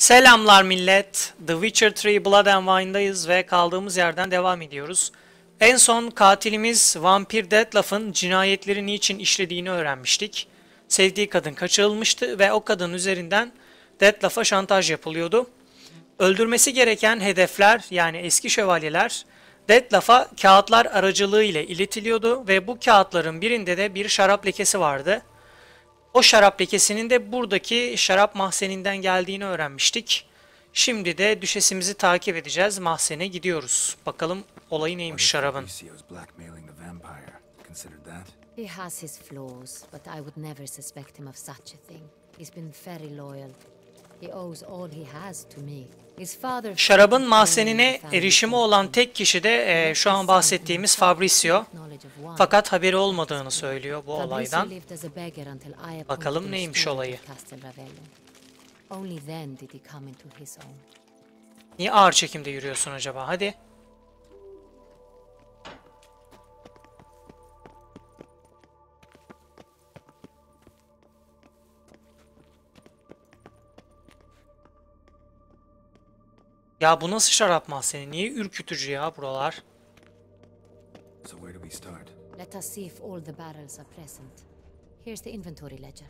Selamlar millet. The Witcher 3 Blood and Wine'dayız ve kaldığımız yerden devam ediyoruz. En son katilimiz vampir Dettlaff'ın cinayetleri niçin işlediğini öğrenmiştik. Sevdiği kadın kaçırılmıştı ve o kadın üzerinden Dettlaff'a şantaj yapılıyordu. Öldürmesi gereken hedefler yani eski şövalyeler Dettlaff'a kağıtlar aracılığıyla iletiliyordu ve bu kağıtların birinde de bir şarap lekesi vardı. O şarap lekesinin de buradaki şarap mahzeninden geldiğini öğrenmiştik. Şimdi de düşesimizi takip edeceğiz. Mahzene gidiyoruz. Bakalım olayı neymiş şarabın. He has his flaws, but I would never suspect him of such a thing. He's been very loyal. He owes all he has to me. His father... Şarabın mahzenine erişimi olan tek kişi de şu an bahsettiğimiz Fabrizio. Fakat haberi olmadığını söylüyor bu olaydan. Bakalım neymiş olayı. Niye ağır çekimde yürüyorsun acaba? Hadi. Ya bu nasıl şarap mahzeni? Niye ürkütücü ya buralar? So where do we start? Let us see if all the barrels are present. Here's the inventory ledger.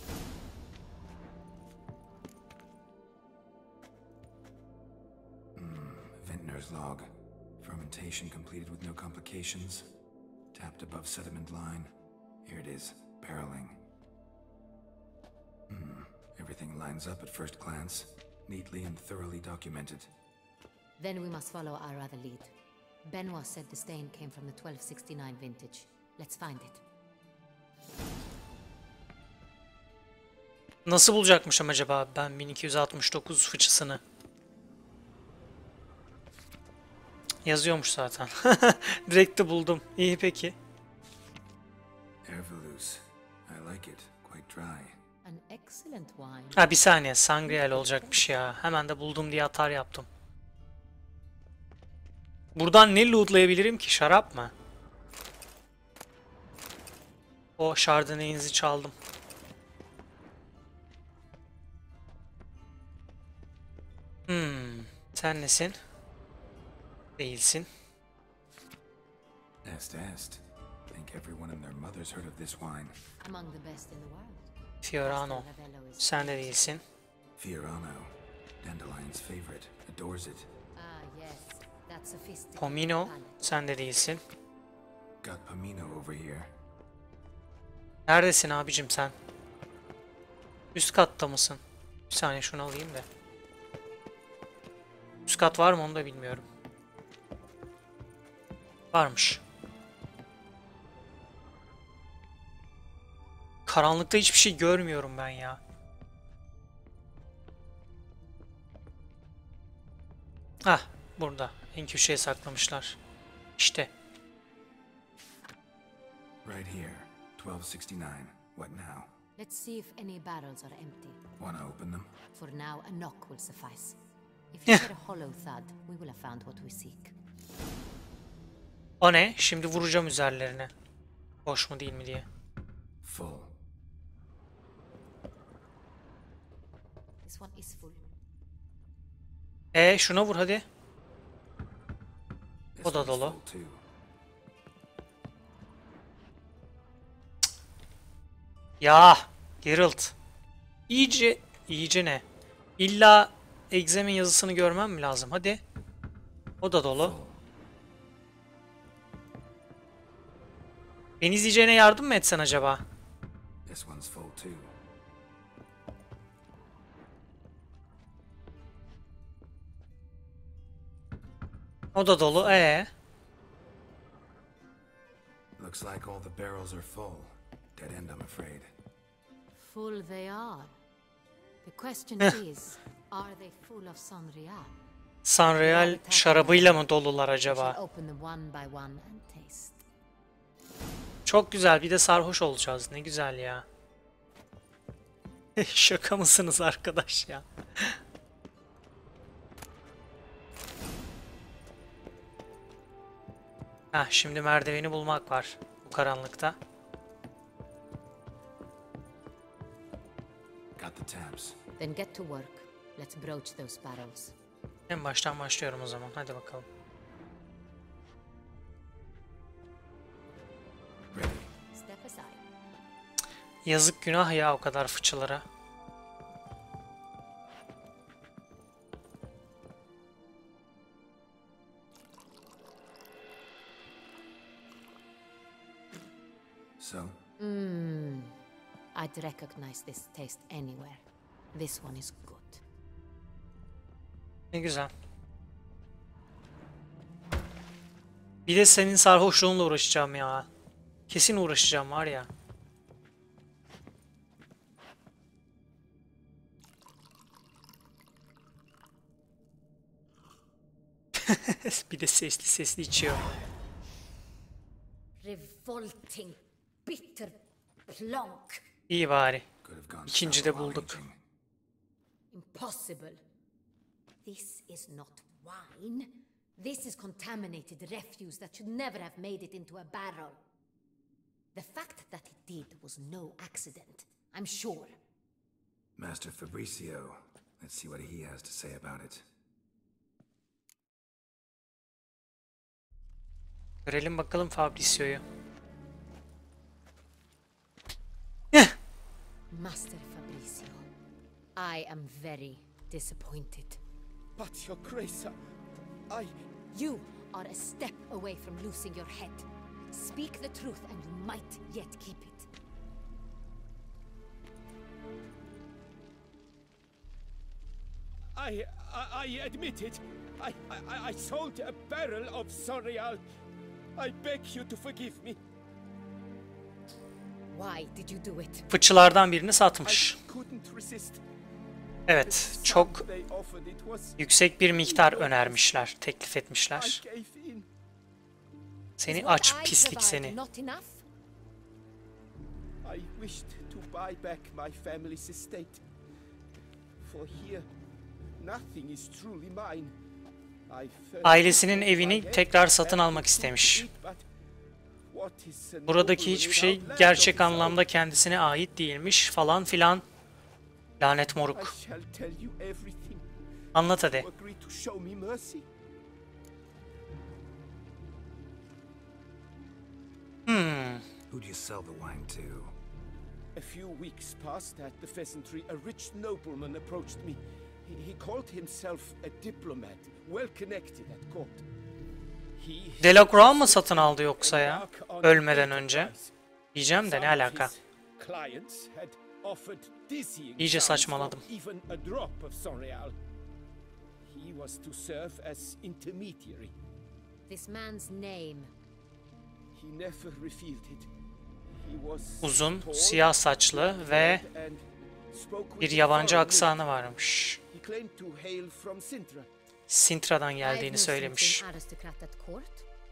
Vintner's log. Fermentation completed with no complications. Tapped above sediment line. Here it is. Barreling. Everything lines up at first glance. Neatly and thoroughly documented. Then we must follow our other lead. Benoit said the stain came from the 1269 vintage. Let's find it. Nasıl bulacakmışım acaba ben 1269 fıçısını? Yazıyormuş zaten. Direkt de buldum. İyi peki. Ervelous. I like it. Quite dry. An excellent wine. Ha bir saniye. Sangrial olacakmış ya. Hemen de buldum diye atar yaptım. Buradan ne lootlayabilirim ki? Şarap mı? O Chardonnay'inizi çaldım. Sen nesin? Değilsin. Est. Think everyone and their mother's heard of this wine. Among the best in the world. Fiorano. Sen de değilsin. Fiorano. Dandelion's favorite. Adores it. Ah yes, that's sophisticated. Pomino. Sen de değilsin. Got Pomino over here. Neredesin abicim sen? Üst katta mısın? Bir saniye şunu alayım da. Üst kat var mı onu da bilmiyorum. Varmış. Karanlıkta hiçbir şey görmüyorum ben ya. Hah, burada. En köşeye saklamışlar. İşte. Right here. 1269. What now? Let's see if any barrels are empty. Wanna open them? For now, a knock will suffice. If you hear a hollow thud, we will have found what we seek. O ne? Şimdi vuracağım üzerlerine. Boş mu değil mi diye. Full. This one is full. Şuna vur hadi. This O da one's dolu. full too. Ya Geralt. İyice ne? İlla egzemin yazısını görmem mi lazım? Hadi. O da dolu. Beni izleyeceğine yardım mı etsen acaba? This one's full too. O da dolu. Looks like all the barrels are full. Dead end, I'm afraid. Full they are. The question is, are they full of Sanrial? Sanreal şarabıyla mı dolular Shall acaba? open them one by one and taste. Çok güzel. Bir de sarhoş olacağız. Ne güzel ya. Şaka mısınız arkadaş ya? Heh, şimdi merdiveni bulmak var bu karanlıkta. Got the tabs. Then get to work. Let's broach those barrels. En baştan başlıyorum o zaman. Hadi bakalım. Ready. Step aside. Yazık günah ya o kadar fıçılara. So, I'd recognize this taste anywhere. This one is good. Ne güzel. Bir de senin sarhoşluğunla uğraşacağım ya. Kesin uğraşacağım var ya. Bir de sesli sesli içiyor. Revolting, bitter plonk. İyi bari. could have gone İkinci sour de while bulduk. aging. Impossible. This is not wine. This is contaminated refuse that should never have made it into a barrel. The fact that it did was no accident, I'm sure. Master Fabricio. Let's see what he has to say about it. Görelim bakalım Fabricio'yu. Master Fabricio, I am very disappointed. But, Your Grace, I... You are a step away from losing your head. Speak the truth and you might yet keep it. I admit it. I sold a barrel of Sorial. I beg you to forgive me. Why did you do it? Fıçılardan birini I satmış. couldn't resist. Evet, çok They offered it was... yüksek bir miktar önermişler, teklif I etmişler. gave in. Seni Is what aç I pislik provide seni. not enough? I wished to buy back my family's estate. For here, nothing is truly mine. I felt Ailesinin my evini head tekrar satın and almak to istemiş. eat, but what is a Buradaki nobleman hiçbir şey without land gerçek of his own? anlamda kendisine ait değilmiş falan filan. Lanet I moruk. shall tell you everything. Anlat hadi. You agree to show me mercy? Who'd you sell the wine to? A few weeks past at the Pheasantry, a rich nobleman approached me. He called himself a diplomat, well connected at court. He Delacroix mı satın aldı yoksa ya? Ölmeden önce. Diyeceğim de ne alaka? Clients had offered dizzying İyice sums saçmaladım. for even a drop of Sonreal. He was to serve as intermediary. This man's name. He never revealed it. He was Uzun, tall, siyah saçlı ve and spoke with bir a yabancı foreign aksanı varmış. He claimed to hail from Sintra. Sintra'dan I've geldiğini no söylemiş. sense in aristocrat at court.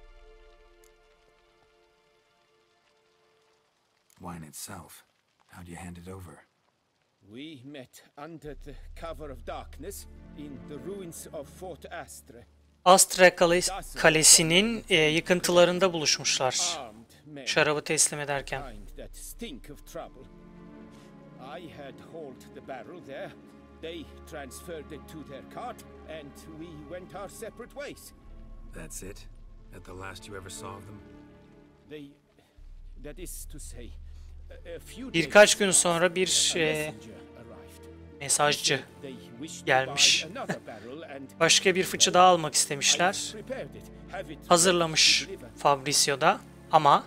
Wine itself. How'd you hand it over? We met under the cover of darkness in the ruins of Fort Astre. Astra Kalesi'nin yıkıntılarında buluşmuşlar. Armed men, Şarabı teslim ederken. kind that stink of trouble. I had hauled the barrel there. They transferred it to their cart, and we went our separate ways. That's it? At the last you ever saw of them? They, that is to say, a few Birkaç gün days sonra bir a messenger arrived. mesajcı They wished to gelmiş. buy another barrel and Başka bir fıçı daha almak I istemişler. prepared it, have it Hazırlamış ready to deliver. Fabricio'da ama...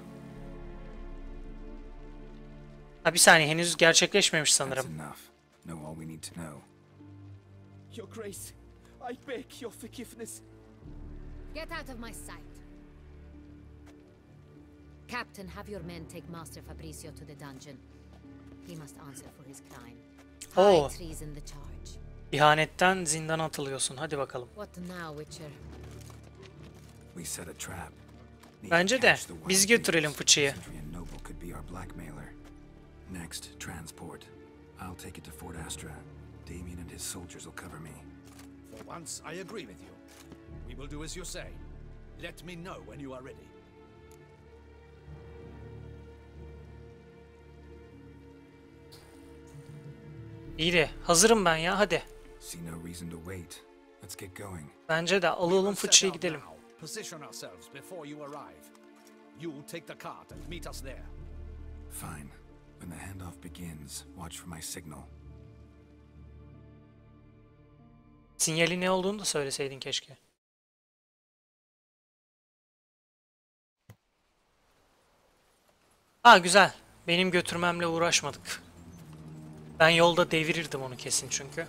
Ha, bir saniye, henüz gerçekleşmemiş That's sanırım. enough. Know all we need to know. Your Grace, I beg your forgiveness. Get out of my sight. Captain, have your men take Master Fabricio to the dungeon. He must answer for his crime. Oh. High treason the charge. İhanetten zindana atılıyorsun. Hadi bakalım. What now, Witcher? We set a trap. Need Bence to de. catch the wine Biz götürelim thieves. fıçıyı. Sentry and Noble could be our blackmailer. Next, transport. I'll take it to Fort Astra. Damien and his soldiers will cover me. For once, I agree with you. We will do as you say. Let me know when you are ready. İyi de hazırım ben ya, hadi. see no reason to wait. Let's get going. Bence de alalım Set fıçıya out gidelim. now. Position ourselves before you arrive. You take the cart and meet us there. Fine. When the handoff begins, watch for my signal. Sinyali ne olduğunu da söyleseydin keşke. Ha güzel. Benim götürmemle uğraşmadık. Ben yolda devirirdim onu kesin çünkü.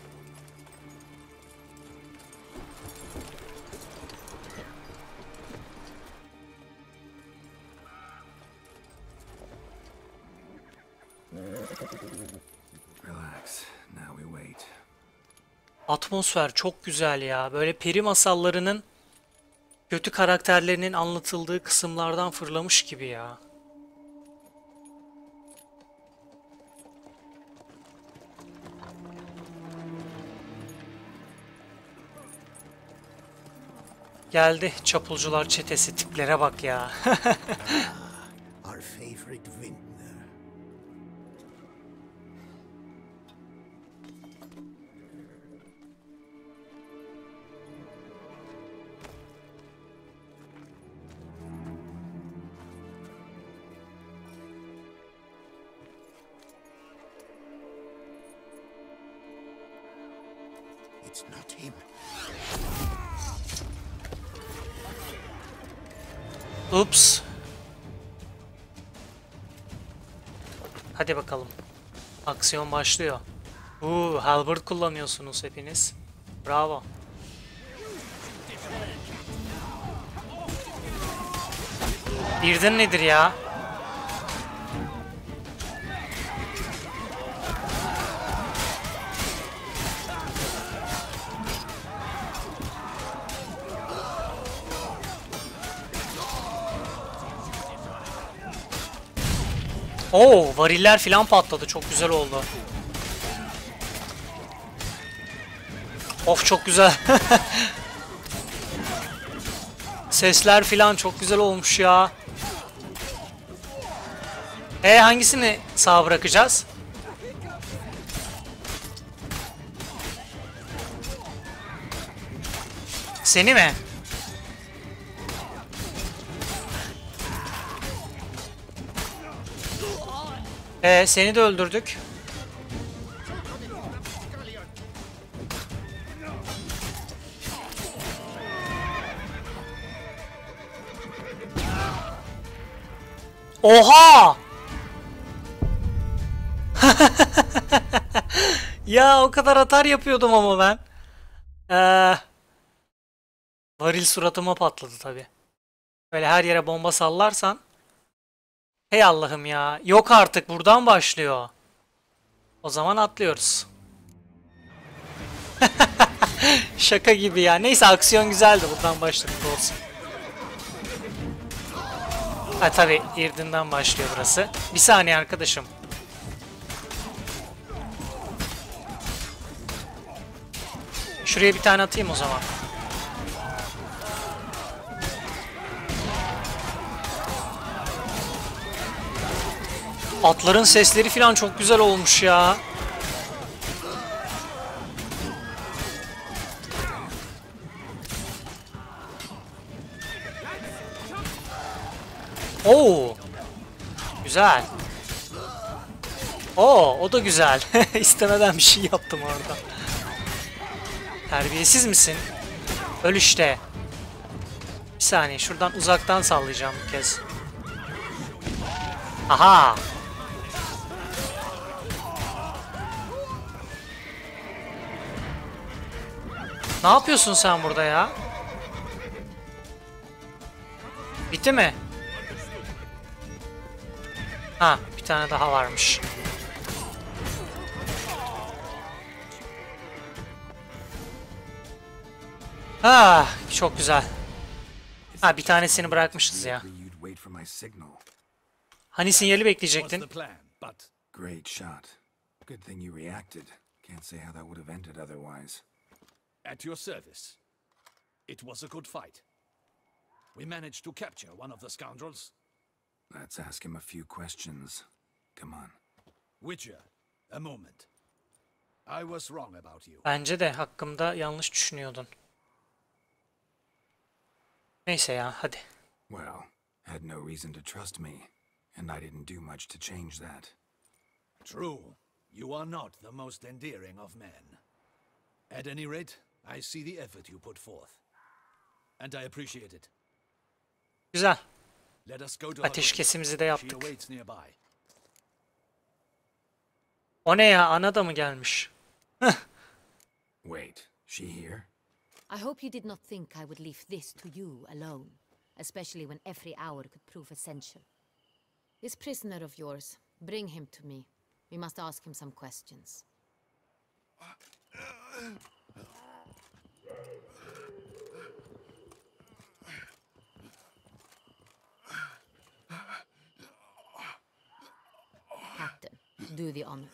Relax. Now we wait. Atmosfer çok güzel ya. Böyle peri masallarının kötü karakterlerinin anlatıldığı kısımlardan fırlamış gibi ya. Geldi çapulcular çetesi, tiplere bak ya. Our favorite vintner. It's not him. Ups. Hadi bakalım. Aksiyon başlıyor. Halberd kullanıyorsunuz hepiniz. Bravo. Birden nedir ya? Oo, variller filan patladı. Çok güzel oldu. Of çok güzel. Sesler filan çok güzel olmuş ya. Hangisini sağ bırakacağız? Seni mi? Seni de öldürdük. Oha! Ya o kadar atar yapıyordum ama ben. Varil suratıma patladı tabi. Böyle her yere bomba sallarsan. Hey Allah'ım ya. Yok artık buradan başlıyor. O zaman atlıyoruz. Şaka gibi ya. Neyse aksiyon güzeldi. Buradan başladık olsun. Ha tabi Irden'den başlıyor burası. Bir saniye arkadaşım. Şuraya bir tane atayım o zaman. Atların sesleri falan çok güzel olmuş ya. Oo. Güzel. Oo, o da güzel. İstemeden bir şey yaptım orada. Terbiyesiz misin? Öl işte. Bir saniye şuradan uzaktan sallayacağım bir kez. Aha. Ne yapıyorsun sen burada ya? Bitti mi? Ha, bir tane daha varmış. Ha, çok güzel. Ha, bir tanesini bırakmışız ya. You'd wait for my signal. Hani sinyali What's bekleyecektin? the plan, but Great shot. Good thing you reacted. Can't say how that would have ended otherwise. at your service. It was a good fight. We managed to capture one of the scoundrels. Let's ask him a few questions. Come on. Witcher, a moment. I was wrong about you. Bence de hakkımda yanlış düşünüyordun. Neyse ya, hadi. Well, had no reason to trust me, and I didn't do much to change that. True, you are not the most endearing of men. At any rate, I see the effort you put forth. And I appreciate it. Güzel. Let us go to her room. Ateşkesimizi de She yaptık. awaits nearby. O ne ya? Ana da mı gelmiş? Wait, she here? I hope you did not think I would leave this to you alone, especially when every hour could prove essential. This prisoner of yours, bring him to me. We must ask him some questions. Captain, do the honors.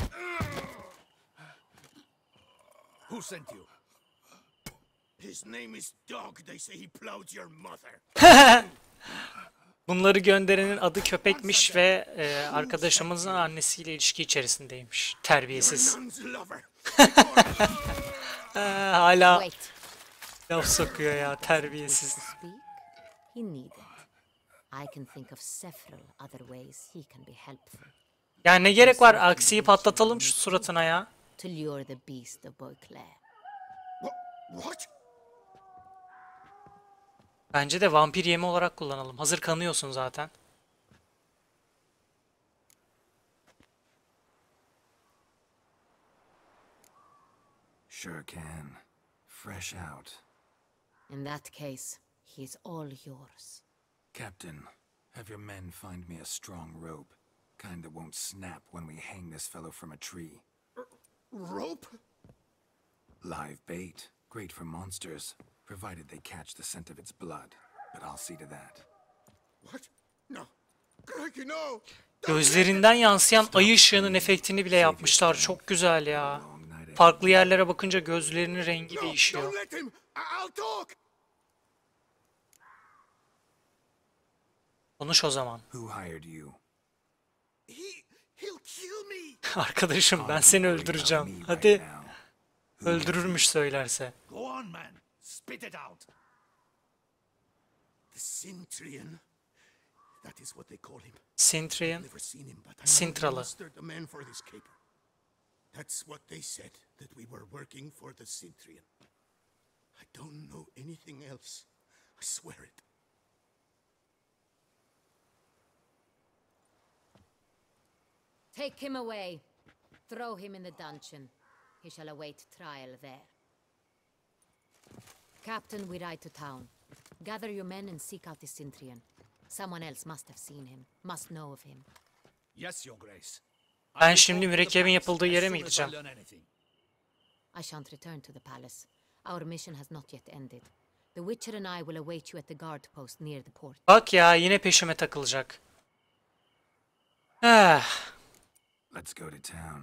Who sent you? His name is Dog. They say he plowed your mother. Bunları gönderenin adı köpekmiş ve arkadaşımızın annesiyle ilişki içerisindeymiş. Terbiyesiz. Nun's lover. Hala Wait. laf sokuyor ya, terbiyesiz. To speak? He needn't. I can think of several other ways he can be helpful. Yani ne gerek var? Aksiyi patlatalım şu suratına ya. To lure the beast of Beauclair. What? Bence de vampir yemi olarak kullanalım. Hazır kanıyorsun zaten. Sure can. Fresh out. In that case, he is all yours. Captain, have your men find me a strong rope. Kind that won't snap when we hang this fellow from a tree. Rope? Live bait. Great for monsters, provided they catch the scent of its blood. But I'll see to that. What? No. Crikey, no! Gözlerinden yansıyan ay ışığının efektini bile yapmışlar. Çok güzel ya. Farklı yerlere bakınca gözlerinin rengi No, değişiyor. don't let him! I'll talk! Konuş o zaman. Who hired you? He'll kill me! Arkadaşım, ben seni öldüreceğim. Hadi. Öldürürmüş söylerse. Go on, man. Spit it out. The Sintrian. That is what they call him. Sintrian. Never seen him, but I Sintralı. mustered the men for this caper. That's what they said, that we were working for the Sintrian. I don't know anything else. I swear it. Take him away. Throw him in the dungeon. He shall await trial there. Captain, we ride to town. Gather your men and seek out the Sintrian. Someone else must have seen him, must know of him. Yes, Your Grace. Ben şimdi mürekkebin yapıldığı yere mi gideceğim? I shan't return to the palace. Our mission has not yet ended. The Witcher and I will await you at the guard post near the port. Bak ya, yine peşime takılacak. Ah. Let's go to town.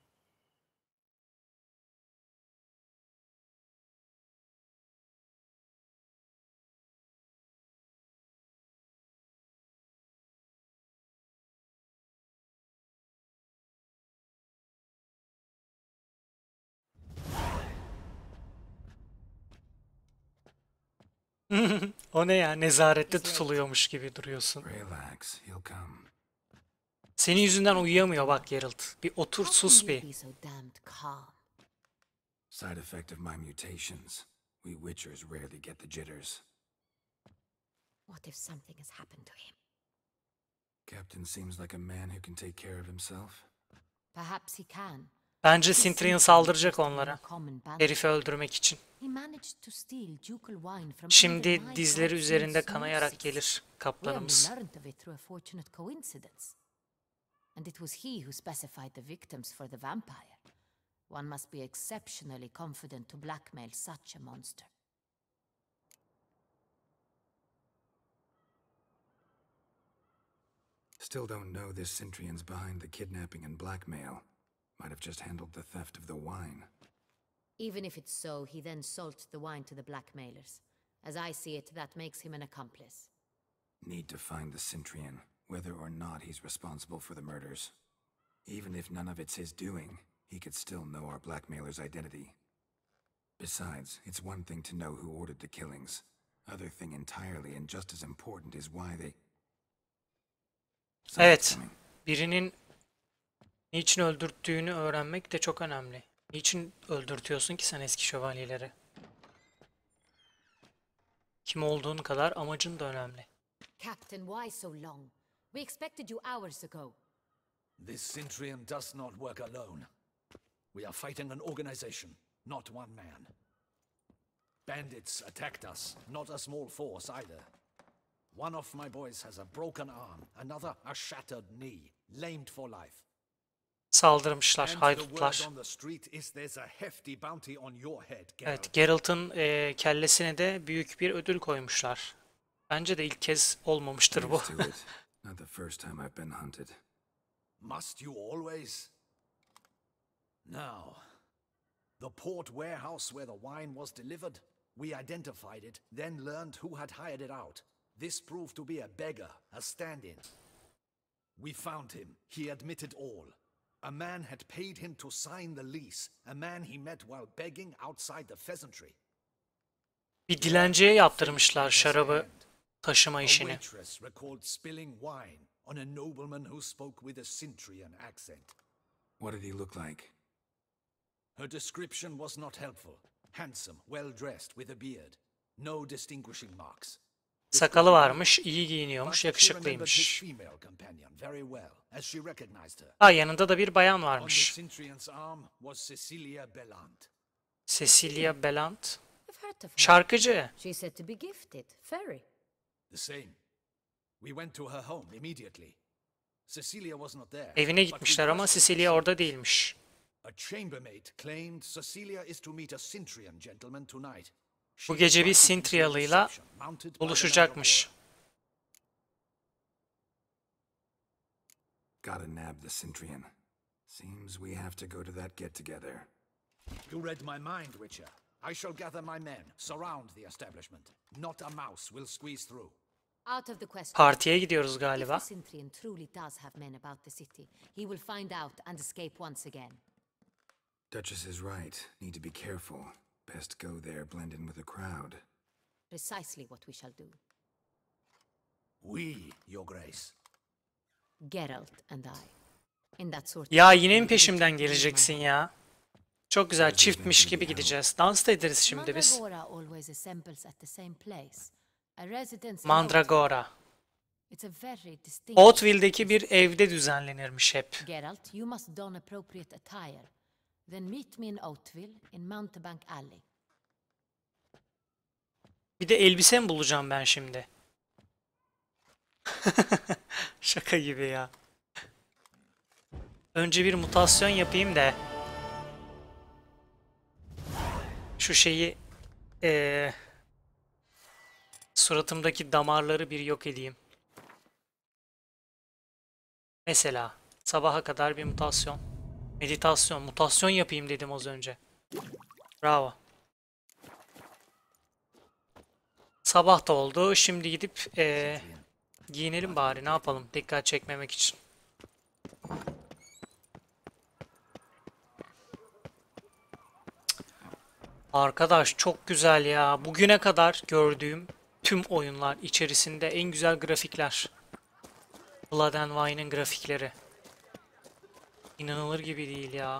O ne ya? Nezarette tutuluyormuş gibi duruyorsun. Relax, he'll come. Senin yüzünden uyuyamıyor bak Geralt. Bir otur, sus How can you bir. be so damned calm? Side effect of my mutations. We Witchers rarely get the jitters. What if something has happened to him? Captain seems like a man who can take care of himself. Perhaps he can. Bence This Sintrian Sintrian saldıracak is no onlara. common bandit. Herifi öldürmek için. He managed to steal ducal wine from Şimdi even my dizleri guards üzerinde in kanayarak Snow gelir Six. We only kaplanımız. learned of it through a fortunate coincidence. And it was he who specified the victims for the vampire. One must be exceptionally confident to blackmail such a monster. Still don't know this Sintrian's behind the kidnapping and blackmail. Might have just handled the theft of the wine. Even if it's so, he then sold the wine to the blackmailers. As I see it, that makes him an accomplice. Need to find the Sintrian, whether or not he's responsible for the murders. Even if none of it's his doing, he could still know our blackmailer's identity. Besides, it's one thing to know who ordered the killings. Other thing entirely and just as important is why they... Evet, birinin niçin öldürttüğünü öğrenmek de çok önemli. Niçin öldürtüyorsun ki sen eski şövalyeleri? Kim olduğun kadar amacın da önemli. Captain, why so long? We expected you hours ago. This Cintrian does not work alone. We are fighting an organization, not one man. Bandits attacked us, not a small force either. One of my boys has a broken arm, another a shattered knee, lamed for life. Saldırmışlar, And the haydutlar. word on the street is there's a hefty bounty on your head, Geralt. Evet, Geralt'ın kellesine de büyük bir ödül koymuşlar. Bence de ilk kez olmamıştır bu. Here's to it. Not the first time I've been hunted. Must you always? Now, the port warehouse where the wine was delivered, we identified it, then learned who had hired it out. This proved to be a beggar, a stand-in. We found him. He admitted all. A man had paid him to sign the lease, a man he met while begging outside the pheasantry. Bir dilenciye yaptırmışlar şarabı taşıma A işini. waitress recalled spilling wine on a nobleman who spoke with a Cintrian accent. What did he look like? Her description was not helpful. Handsome, well-dressed, with a beard. No distinguishing marks. Sakalı varmış, iyi But giyiniyormuş, she remembered his yakışıklıymış. female companion very well, as she recognized her. Ha, yanında da bir bayan On the varmış. Cintrian's arm was Cecilia Bellant. Cecilia Bellant. I've heard of her. Şarkıcı. She's said to be gifted. Fairy. The same. We went to her home immediately. Cecilia was not there. Evine but we gitmişler ama questioned Cecilia orada değilmiş. A chambermaid claimed Cecilia is to meet a Cintrian gentleman tonight. Bu gece bir Sintrialıyla buluşacakmış. Gotta nab the Cintrian. Seems we have to go to that get-together. You read my mind, Witcher. I shall gather my men, surround the establishment. Not a mouse will squeeze through. Out of the question. Partiye gidiyoruz If galiba. the Cintrian truly does have men about the city, he will find out and escape once again. Duchess is right. Need to be careful. Best go there, blend in with the crowd. Precisely what we shall do. We, Your Grace. Geralt and I. In that sort Ya of... yine mi peşimden geleceksin ya? Çok güzel, çiftmiş gibi gideceğiz. Dans da ederiz şimdi biz. Mandragora always assembles at the same place. A residence in Mandragora. It's a very distinct... Oatville'deki bir evde düzenlenirmiş hep. Geralt, you must don appropriate attire. Then meet me in Oatville in Mountebank Alley. Bir de elbise mi bulacağım ben şimdi? Şaka gibi ya. Önce bir mutasyon yapayım da şu şeyi suratımdaki damarları bir yok edeyim. Mesela sabaha kadar bir mutasyon. Meditasyon, mutasyon yapayım dedim az önce. Bravo. Sabah da oldu. Şimdi gidip giyinelim bari. Ne yapalım? Dikkat çekmemek için. Arkadaş çok güzel ya. Bugüne kadar gördüğüm tüm oyunlar içerisinde en güzel grafikler. Blood and Wine'ın grafikleri. İnanılır gibi değil ya.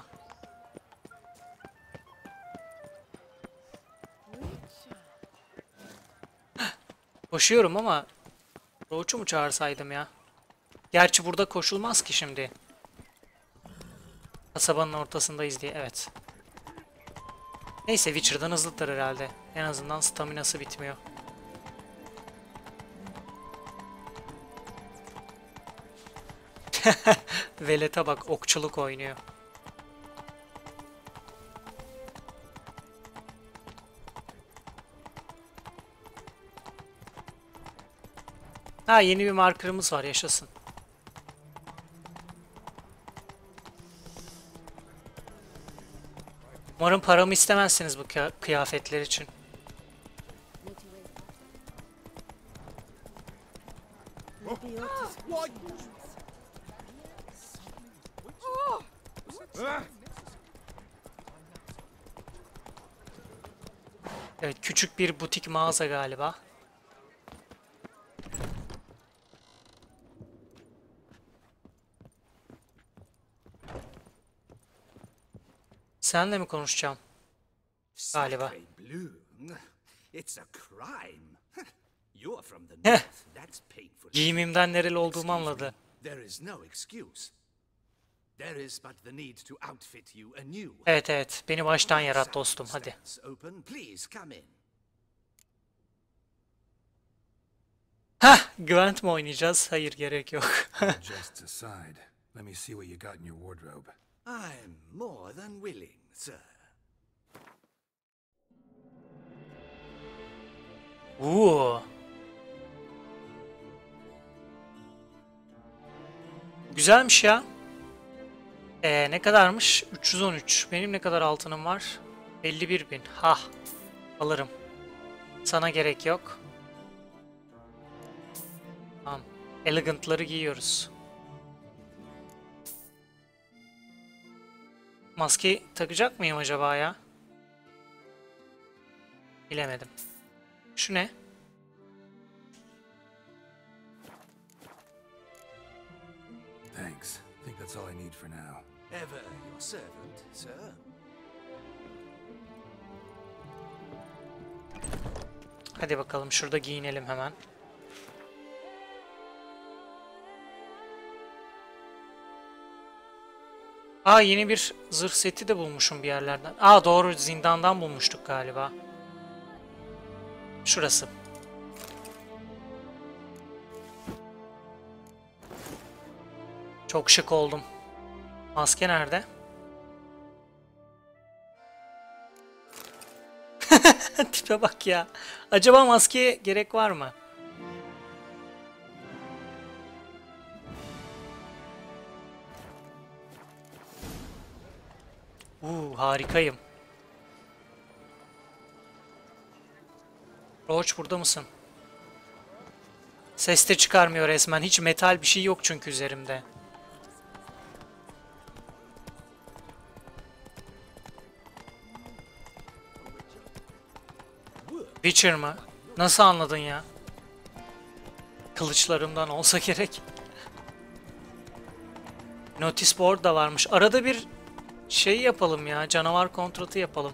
Koşuyorum ama Roach'u mu çağırsaydım ya? Gerçi burada koşulmaz ki şimdi. Kasabanın ortasındayız diye, evet. Neyse, Witcher'dan hızlıdır herhalde. En azından staminası bitmiyor. Velet'e bak, okçuluk oynuyor. Ha, yeni bir markerımız var, yaşasın. Umarım paramı istemezsiniz bu kıyafetler için. Evet, küçük bir butik mağaza galiba. Senle mi konuşacağım? Galiba. Sacre bleu. It's a crime. You're from the Heh. north. That's painful. Giyimimden nereli olduğumu Excuse me, anladı. There is no excuse. There is but the need to outfit you anew. Evet evet, beni baştan yarat dostum, hadi. Stands open. Please come in. Hah, Gwent mi oynayacağız? Hayır, gerek yok. Jests aside, let me see what you got in your wardrobe. I'm more than willing, sir. Oo. Güzelmiş ya. Ne kadarmış? 313. Benim ne kadar altınım var? 51.000. Hah. Alırım. Sana gerek yok. Tamam. Elegant'ları giyiyoruz. Maskeyi takacak mıyım acaba ya? Bilemedim. Şu ne? Thanks. I think that's all I need for now. Ever your servant, sir. Hadi bakalım, şurada giyinelim hemen. Aa, yeni bir zırh seti de bulmuşum bir yerlerden. Aa, doğru, zindandan bulmuştuk galiba. Şurası. Çok şık oldum. Maske nerede? Tipe bak ya. Acaba maskeye gerek var mı? Harikayım. Roach, burada mısın? Ses de çıkarmıyor resmen. Hiç metal bir şey yok çünkü üzerimde. Witcher mı? Nasıl anladın ya? Kılıçlarımdan olsa gerek. Notice board da varmış. Arada bir şey yapalım ya. Canavar kontratı yapalım.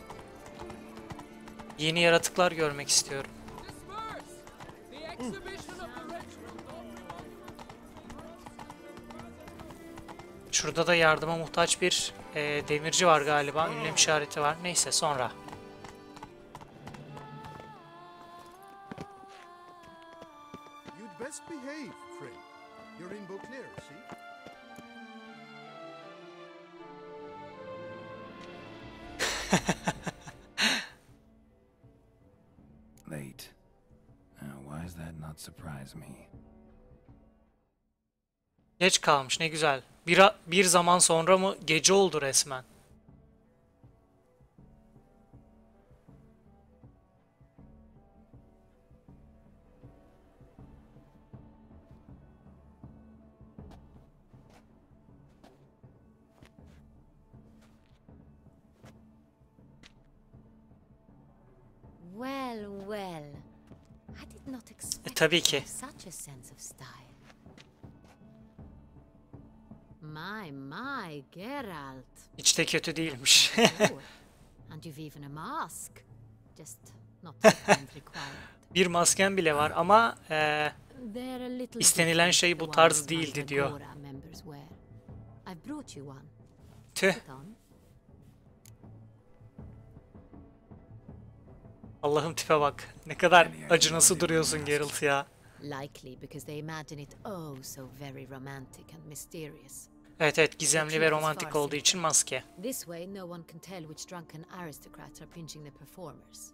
Yeni yaratıklar görmek istiyorum. Şurada da yardıma muhtaç bir demirci var galiba. Ünlem işareti var. Neyse, sonra. You'd best behave, Frey. You're in Beauclair, see? Late. Now, why does that not surprise me? Geç kalmış, ne güzel. Bir zaman sonra mı? Gece oldu resmen. Well, well. I did not expect tabii you to ki. have such a sense of style. My, Geralt. Hiç de kötü değilmiş. Oh, and you've even a mask. Just not the kind required. Bir masken bile var ama They're a little İstenilen different şey to bu the tarz ones değildi diyor. Mandragora members wear. I've brought you one. tüh. Put on. Allah'ım, tipe bak. Ne kadar acınası duruyorsun Geralt ya. Likely because they imagine it oh so very romantic and mysterious. Evet evet, gizemli ve romantik olduğu için maske. This way no one can tell which drunken aristocrats are pinching the performers.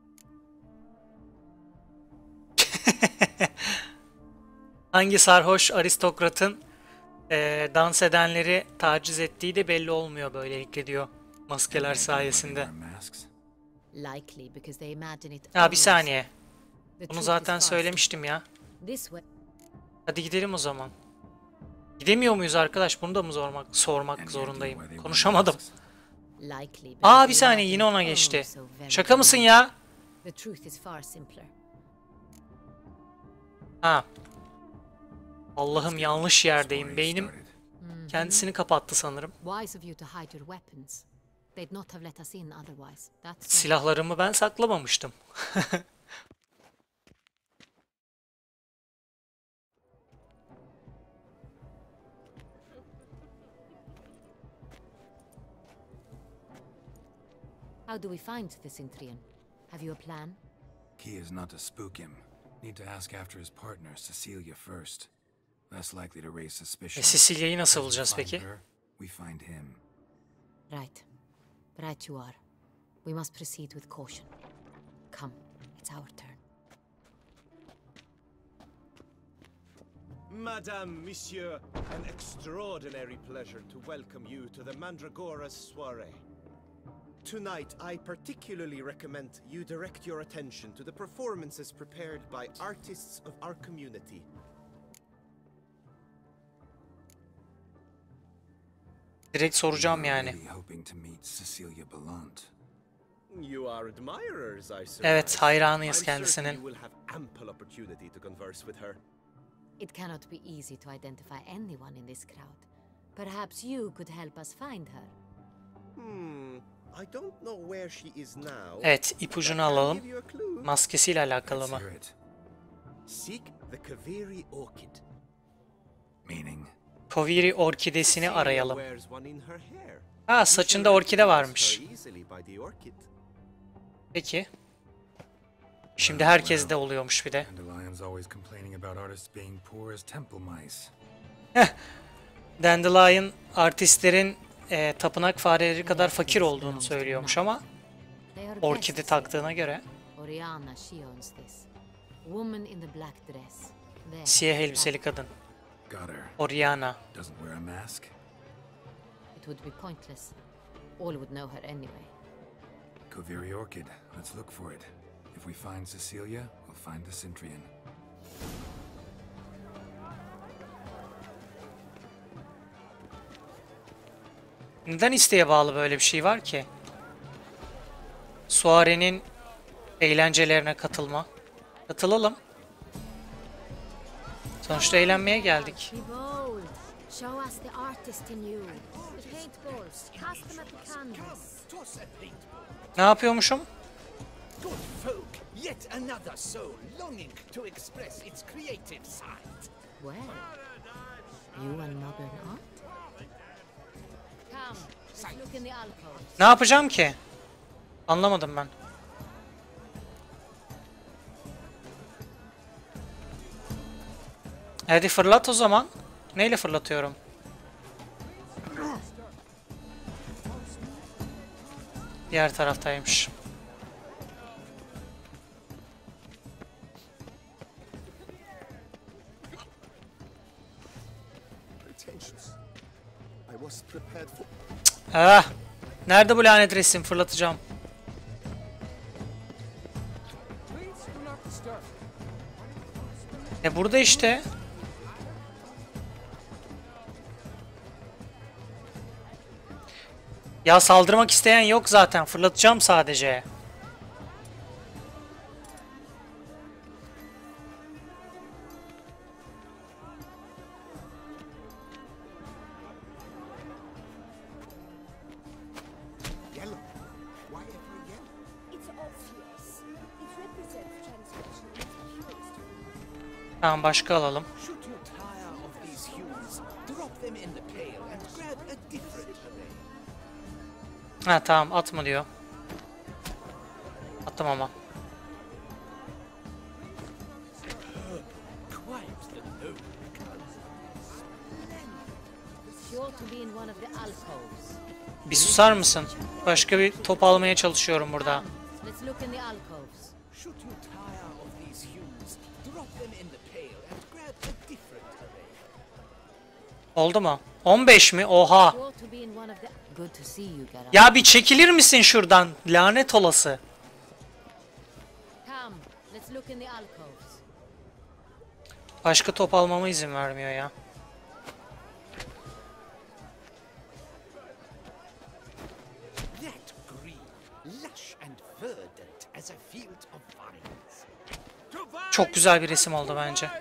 Hangi sarhoş aristokratın dans edenleri taciz ettiği de belli olmuyor böylelikle diyor. Maskeler sayesinde. Our masks? Likely because they imagine it Ya bir oh, saniye. the Bunu truth zaten is far söylemiştim ya. This way. Hadi gidelim o zaman. Gidemiyor muyuz arkadaş? Bunu da mı sormak zorundayım? Konuşamadım. Likely Aa, because bir they saniye, yine imagine ona it geçti. oh so very Şaka mısın romantic ya? The truth is far simpler. Ha. Allah'ım yanlış yerdeyim. Beynim Started. kendisini kapattı sanırım. Wise of you to hide your weapons. They'd not have let us in otherwise. That's so. Silahlarımı ben saklamamıştım. How do we find the Cintrian? Have you a plan? Key is not to spook him. Need to ask after his partner, Cecilia, first. Less likely to raise suspicion. Cecilia'yı nasıl As we bulacağız find peki? her, we find him. Right. Right you are. We must proceed with caution. Come, it's our turn. Madame, Monsieur, an extraordinary pleasure to welcome you to the Mandragora's soiree. Tonight, I particularly recommend you direct your attention to the performances prepared by artists of our community. Direkt soracağım We yani. were really hoping to meet Cecilia Belant. You are admirers, I suppose. Evet, hayranıyız I'm certain kendisinin. you will have ample opportunity to converse with her. It cannot be easy to identify anyone in this crowd. Perhaps you could help us find her. I don't know where she is now. Evet, ipucunu Can I alalım. give you a clue? Maskesiyle alakalı Let's mı? hear it. Seek the Kaveri Orchid. Meaning, Koviri orkidesini Cecilia arayalım. wears one in her hair. Ha, You saçında shall orkide recognize varmış. her easily by the orchid. Peki. Şimdi herkes de oluyormuş bir de. Dandelion's always complaining about artists being poor as temple mice. Dandelion artistlerin tapınak fareleri kadar fakir olduğunu söylüyormuş ama They are orkide guests taktığına göre here. Oriana, she owns this. Woman in the black dress. There. siyah elbiseli kadın. Got her. Oriana. Doesn't wear a mask. It would be pointless. All would know her anyway. Koviri Orchid. Let's look for it. If we find Cecilia, we'll find the Cintrian. Neden isteğe bağlı böyle bir şey var ki? Suare'nin eğlencelerine katılma. Katılalım. Sonuçta eğlenmeye geldik. Be bold. Show us the artist in you. The paintballs. Cast them at the canvas. Toss a paintball. Ne yapıyormuşum? Good folk, yet another soul longing to express its creative side. Well, you and modern art? Come, let's look in the alcove. Ne yapacağım ki? Anlamadım ben. Hadi fırlat o zaman. Neyle fırlatıyorum? Diğer taraftaymış. Pretensions. I was prepared for... Ah! Nerede bu lanet resim? Fırlatacağım. Burada işte. Ya saldırmak isteyen yok zaten. Fırlatacağım sadece. Yellow. Why ever yellow? It's obvious. It represents transgression in its purest form. Tamam, başka alalım. Should you tire of these hues, drop them in the pail and grab a different array. Ha tamam, atma diyor. Attım ama. Quite the noble Sure to be in one of the alcoves. Bir susar mısın? Başka bir top almaya çalışıyorum burada. Let's look in the alcoves. Should you tire of these hues, drop them in the pail and grab a different array. Oldu mu? 15 mi? Oha. Sure to be in one of the... Good to see you, Geralt. Ya bir çekilir misin şuradan? Lanet olası. Come, let's look in the alcoves. Başka top almama izin vermiyor ya. That green, lush and verdant as a field of vines. Çok güzel bir resim oldu bence.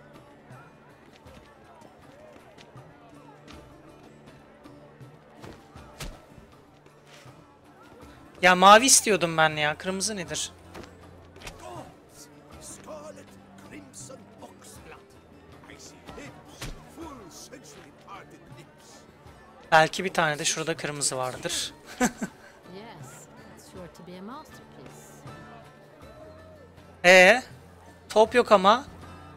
Ya mavi istiyordum ben ya. Kırmızı nedir? Gods, scarlet, crimson oxblood. I see lips, full sensually parted lips. Belki bir tane de şurada kırmızı vardır. Yes, it's sure to be a masterpiece. Top yok ama.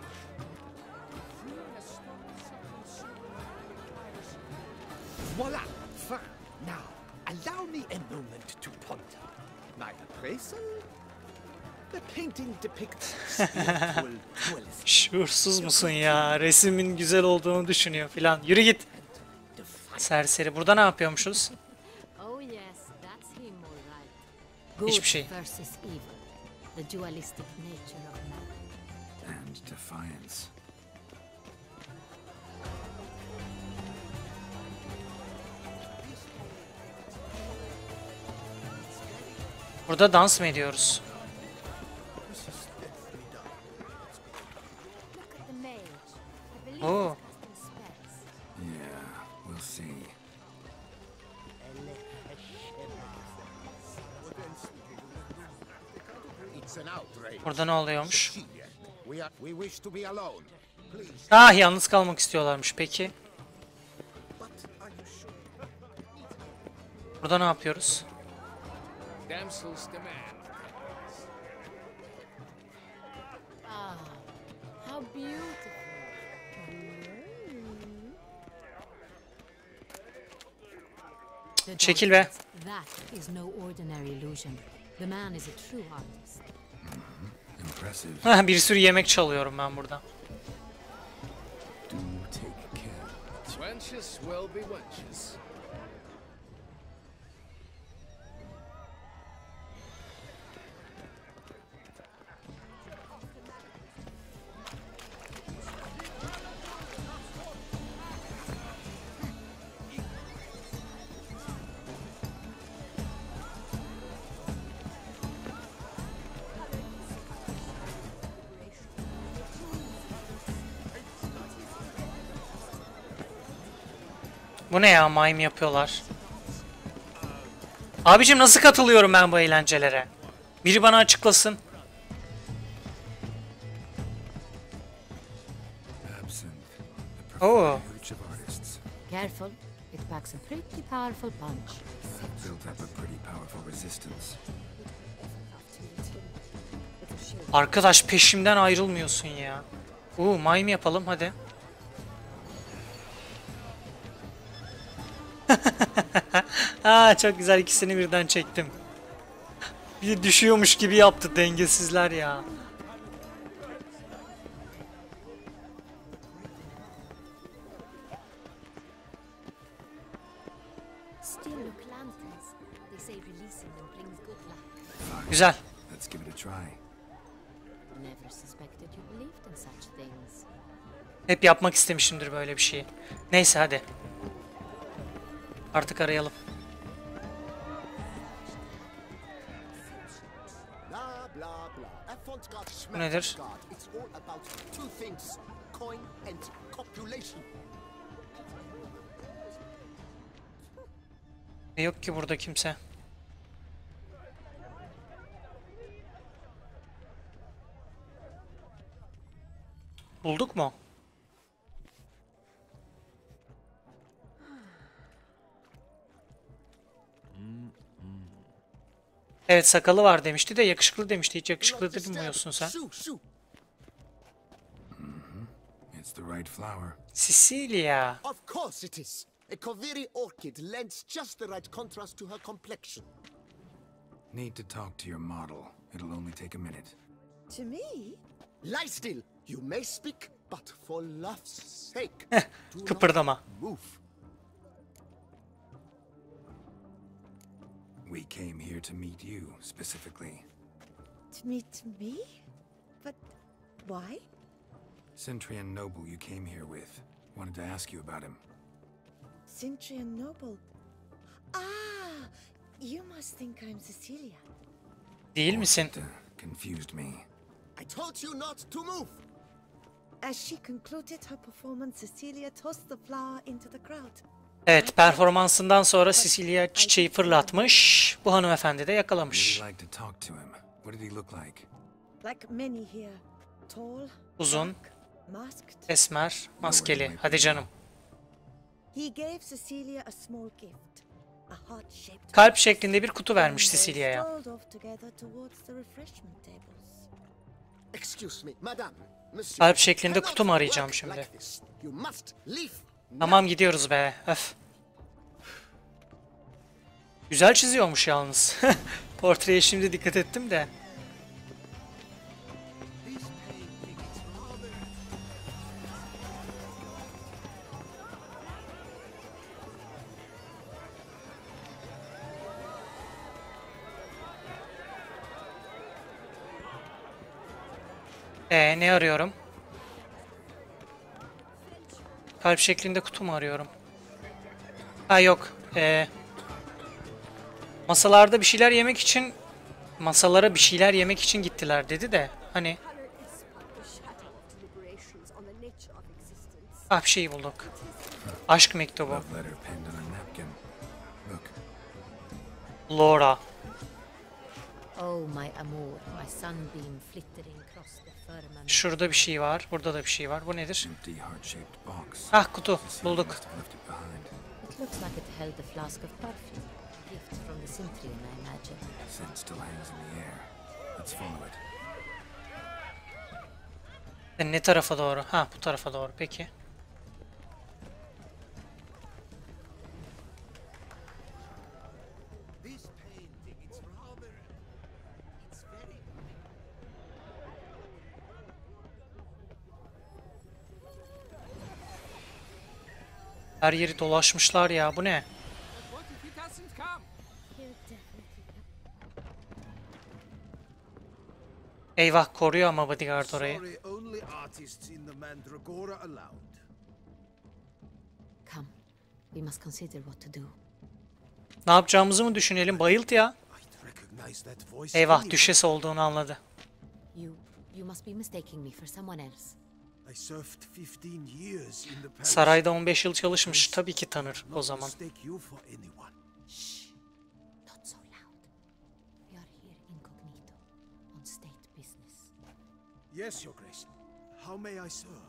Voila! Fine. Now, allow me a moment to ponder. My appraisal? The painting depicts spiritual dualism. Şuursuz musun ya? Resimin güzel olduğunu düşünüyor filan. Yürü git. Serseri. Burada ne yapıyormuşuz? Oh yes, that's him all right. Good Hiçbir şey. versus evil. The dualistic nature of man. And defiance. Burada dans mı ediyoruz? Look at the mage. I believe Oh. he's casting spells. Yeah, we'll see. It's an outrage. Burada ne oluyormuş? We wish to be alone. Please, Ah, yalnız kalmak istiyorlarmış. Peki. but are you sure? Burada ne yapıyoruz? Damsels demand. Ah, how beautiful. The Çekil be. That is no ordinary illusion. The man is a true artist. Impressive. Bir sürü yemek çalıyorum ben burada. Do take care. Wenches will be wenches. Bu ne ya? Mime yapıyorlar. Abicim nasıl katılıyorum ben bu eğlencelere? Biri bana açıklasın. Absinthe. The Oh. preferred heritage of artists. Careful, it packs a pretty powerful punch. Built up a pretty powerful resistance. Arkadaş peşimden ayrılmıyorsun ya. Mime yapalım hadi. Çok güzel, ikisini birden çektim. Bir de düşüyormuş gibi yaptı, dengesizler ya. Still look lanterns. They say releasing them brings good luck. Güzel. Let's give it a try. Never suspected you believed in such things. Hep yapmak istemişimdir böyle bir şeyi. Neyse hadi. Artık arayalım. Blah blah blah. Avant-garde Bu nedir? schmack-garde. It's all about two things: coin and copulation. Yok ki burada kimse. Bulduk mu? Evet, sakalı var demişti de yakışıklı demişti. Hiç yakışıklı bilmiyorsun sen. Shoo, shoo. It's the right flower. Sicilia. Of course it is. A Koviri orchid lends just the right contrast to her complexion. Need to talk to your model. It'll only take a minute. To me? Lie still. You may speak, but for love's sake, do Kıpırdama. not move. We came here to meet you, specifically. To meet me? But why? Centrian Noble you came here with. Wanted to ask you about him. Cintrian Noble. Ah! You must think I'm Cecilia. Değil misin? Confused me. I told you not to move! As she concluded her performance, Cecilia tossed the flower into the crowd. Evet, performansından sonra Cecilia çiçeği fırlatmış. Bu hanımefendi de yakalamış. Would you like to talk to him? What did he look like? Like many here. Tall, Uzun, dark, masked. esmer, maskeli. Hadi canım. He gave Cecilia a small gift. A heart-shaped Kalp şeklinde bir kutu vermiş They Cecilia'ya. strolled off together towards the refreshment tables. Excuse me, madame. Monsieur. Kalp şeklinde cannot kutu mu arayacağım work şimdi? like this. You must leave. Tamam, gidiyoruz be. Öf. Güzel çiziyormuş yalnız. Portreye şimdi dikkat ettim de. Ne arıyorum? Kalp şeklinde kutu mu arıyorum? Ha yok. Masalarda bir şeyler yemek için, masalara bir şeyler yemek için gittiler dedi de hani. Ah, bir şey bulduk. Aşk mektubu. Love letter penned on a napkin. Look. Laura. Oh, my amour, my sunbeam flittering across the firmament. Şurada bir şey var. Burada da bir şey var. Bu nedir? Empty heart-shaped box. Ah, kutu. Cecilia Bulduk. must have left it behind. It looks like it held a flask of perfume. A gift from the Cintrian, I imagine. Scent still hangs in the air. Let's follow it. Ne tarafa doğru? Ha, bu tarafa doğru. Peki. Her yeri dolaşmışlar ya. Bu ne? Eyvah, koruyor ama bodyguard orayı. Sorry, only artists in the Mandragora allowed. Come, we must consider what to do. Ne yapacağımızı mı düşünelim? Bayılt ya. I'd recognize that voice. Eyvah, anywhere. düşes olduğunu anladı. You must be mistaking me for someone else. I served 15 years in the palace. Sarayda 15 yıl çalışmış. Tabii ki tanır o Not zaman. mistake you for anyone. Shh, not so loud. We are here incognito, on state business. Yes, Your Grace. How may I serve?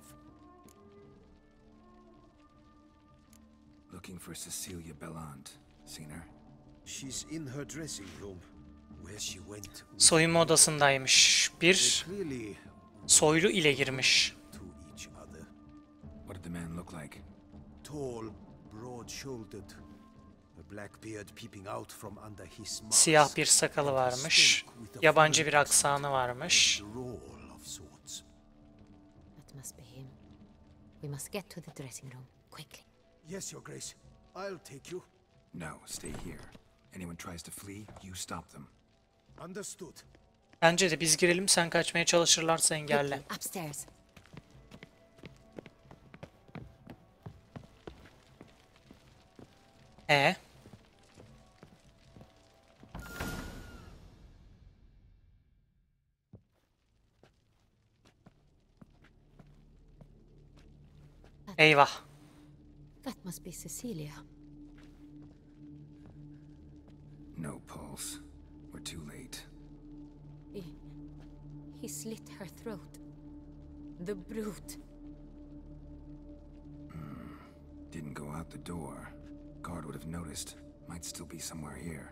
Looking for Cecilia Bellant. Seen her? She's in her dressing room, where she went. Soyunma odasındaymış. They Bir clearly soylu ile girmiş. to each other. What did the man look like? Tall, broad-shouldered, a black beard peeping out from under his mask. Siyah bir sakalı varmış. Yabancı bir aksanı varmış. Drawl of sorts. That must be him. We must get to the dressing room, quickly. Yes, Your Grace. I'll take you. No, stay here. Anyone tries to flee, you stop them. Understood. Bence de biz girelim, sen kaçmaya çalışırlarsa engelle. Quickly, upstairs. Eyvah. That must be Cecilia. No pulse. We're too late. He slit her throat. The brute. Didn't go out the door. Guard would have noticed. Might still be somewhere here.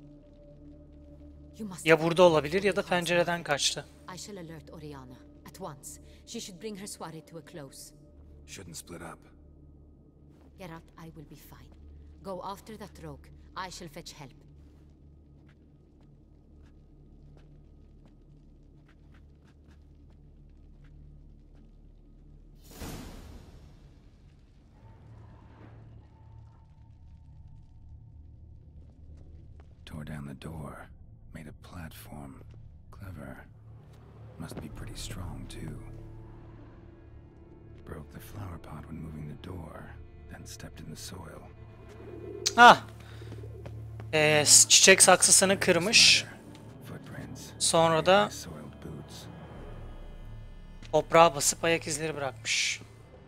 You must. Ya burada olabilir ya da pencereden kaçtı. I shall alert Oriana at once. She should bring her soiree to a close. Shouldn't split up. Geralt, I will be fine. Go after that rogue. I shall fetch help. Tore down the door. Made a platform. Clever. Must be pretty strong, too. Broke the flower pot when moving the door. Then stepped in the soil. Ah! Çiçek saksısını kırmış. Footprints. Sonra da My soiled boots. toprağa basıp ayak izleri bırakmış.